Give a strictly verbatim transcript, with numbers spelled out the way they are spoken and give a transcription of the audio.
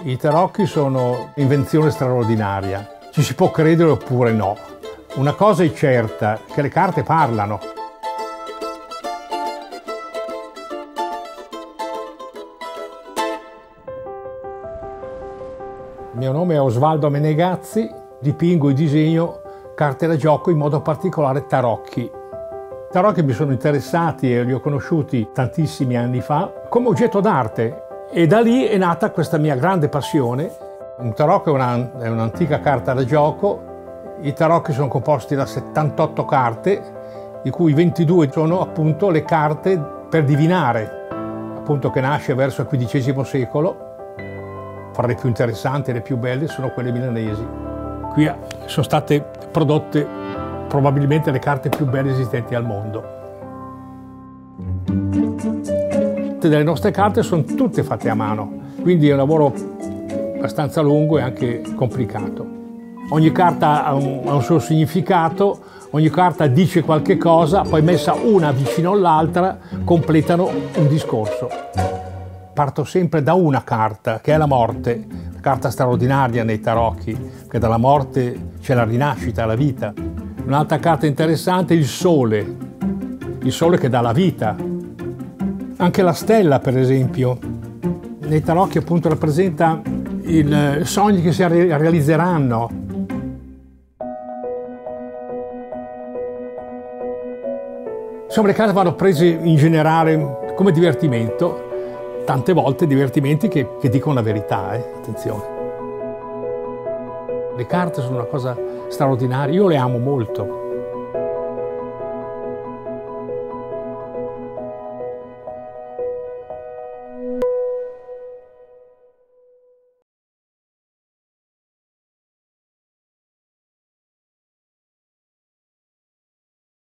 I tarocchi sono un'invenzione straordinaria. Ci si può credere oppure no. Una cosa è certa, che le carte parlano. Il mio nome è Osvaldo Menegazzi, dipingo e disegno carte da gioco, in modo particolare tarocchi. Tarocchi mi sono interessati e li ho conosciuti tantissimi anni fa come oggetto d'arte, e da lì è nata questa mia grande passione. Un tarocco è un'antica carta da gioco. I tarocchi sono composti da settantotto carte, di cui ventidue sono appunto le carte per divinare, appunto, che nasce verso il quindicesimo secolo. Fra le più interessanti e le più belle sono quelle milanesi. Qui sono state prodotte probabilmente le carte più belle esistenti al mondo. Delle nostre carte sono tutte fatte a mano, quindi è un lavoro abbastanza lungo e anche complicato. Ogni carta ha un, ha un suo significato, ogni carta dice qualche cosa, poi messa una vicino all'altra completano un discorso. Parto sempre da una carta, che è la morte, una carta straordinaria nei tarocchi, che dalla morte c'è la rinascita, la vita. Un'altra carta interessante è il sole, il sole che dà la vita. Anche la stella, per esempio, nei tarocchi appunto rappresenta i sogni che si realizzeranno. Insomma, le carte vanno prese in generale come divertimento, tante volte divertimenti che, che dicono la verità, eh? Attenzione. Le carte sono una cosa straordinaria, io le amo molto.